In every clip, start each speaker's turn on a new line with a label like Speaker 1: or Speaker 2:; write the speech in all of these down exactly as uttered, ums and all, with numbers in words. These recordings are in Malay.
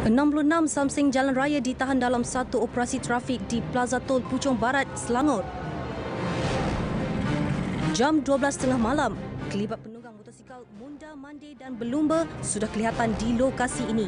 Speaker 1: enam puluh enam Samseng jalan raya ditahan dalam satu operasi trafik di Plaza Tol Puchong Barat, Selangor. Jam dua belas tiga puluh malam, kelibat penunggang motosikal mondar-mandir dan berlumba sudah kelihatan di lokasi ini.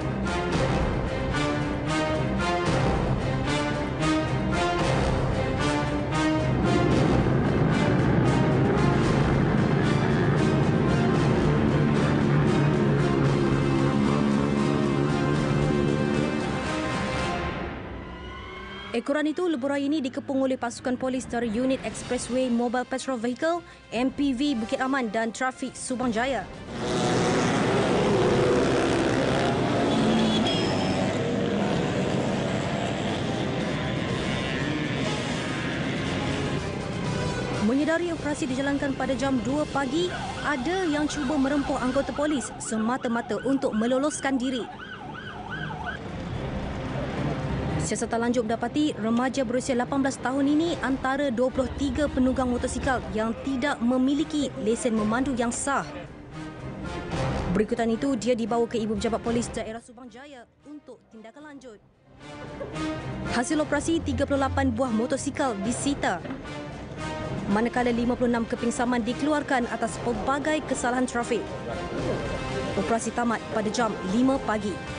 Speaker 1: Ekoran itu lebuh raya ini dikepung oleh pasukan polis dari Unit Expressway Mobile Patrol Vehicle, M P V Bukit Aman dan Trafik Subang Jaya. Menyedari operasi dijalankan pada jam dua pagi, ada yang cuba merempuh anggota polis semata-mata untuk meloloskan diri. Siasatan lanjut mendapati remaja berusia lapan belas tahun ini antara dua puluh tiga penunggang motosikal yang tidak memiliki lesen memandu yang sah. Berikutan itu, dia dibawa ke Ibu Pejabat Polis Daerah Subang Jaya untuk tindakan lanjut. Hasil operasi, tiga puluh lapan buah motosikal disita, manakala lima puluh enam keping saman dikeluarkan atas pelbagai kesalahan trafik. Operasi tamat pada jam lima pagi.